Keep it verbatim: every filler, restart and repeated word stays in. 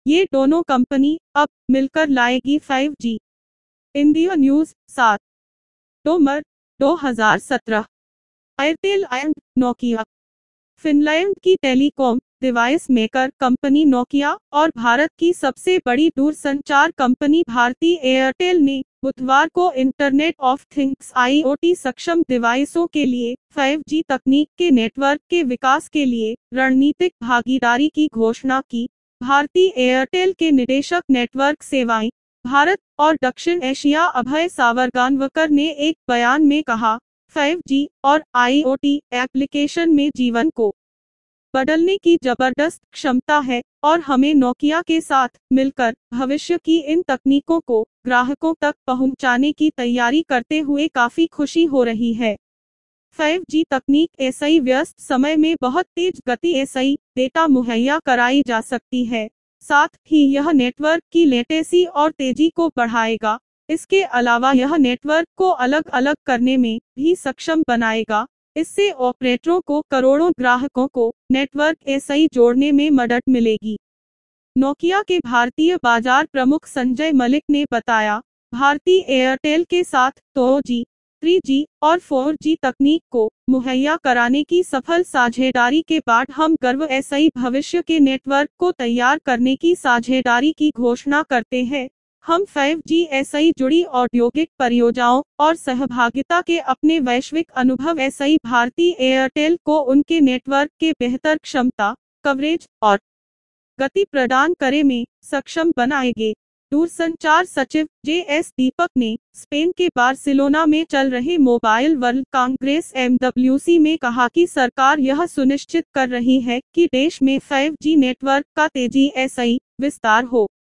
ये दोनों कंपनी अब मिलकर लाएगी फाइव जी। इंडिया न्यूज़ सात नवंबर दो हज़ार सत्रह। Airtel and Nokia. फिनलैंड की telecom device maker company Nokia और भारत की सबसे बड़ी दूरसंचार कंपनी भारती एयरटेल ने बुधवार को इंटरनेट ऑफ थिंग्स आईओटी सक्षम डिवाइसों के लिए फाइव जी तकनीक के नेटवर्क के विकास के लिए रणनीतिक भागीदारी की घोषणा की। भारती एयरटेल के निदेशक नेटवर्क सेवाएं भारत और दक्षिण एशिया अभय सावरगानवकर ने एक बयान में कहा, फाइव जी और आईओटी एप्लीकेशन में जीवन को बदलने की जबरदस्त क्षमता है और हमें नोकिया के साथ मिलकर भविष्य की इन तकनीकों को ग्राहकों तक पहुंचाने की तैयारी करते हुए काफी खुशी हो रही है। फाइव जी तकनीक ऐसे व्यस्त समय में बहुत तेज गति ऐसे डेटा मुहैया कराई जा सकती है, साथ ही यह नेटवर्क की लेटेंसी और तेजी को बढ़ाएगा। इसके अलावा यह नेटवर्क को अलग अलग करने में भी सक्षम बनाएगा। इससे ऑपरेटरों को करोड़ों ग्राहकों को नेटवर्क ऐसे जोड़ने में मदद मिलेगी। नोकिया के भारतीय बाजार प्रमुख संजय मलिक ने बताया, भारती एयरटेल के साथ टू जी, थ्री जी और फोर जी तकनीक को मुहैया कराने की सफल साझेदारी के बाद हम गर्व ऐसे भविष्य के नेटवर्क को तैयार करने की साझेदारी की घोषणा करते हैं। हम फाइव जी ऐसे जुड़ी औद्योगिक परियोजनाओं और सहभागिता के अपने वैश्विक अनुभव ऐसे भारती एयरटेल को उनके नेटवर्क के बेहतर क्षमता, कवरेज और गति प्रदान करे में सक्षम बनाएंगे। दूरसंचार सचिव जे एस दीपक ने स्पेन के बार्सिलोना में चल रहे mobile world congress M W C में कहा कि सरकार यह सुनिश्चित कर रही है कि देश में फाइव जी नेटवर्क का तेजी ऐसे विस्तार हो।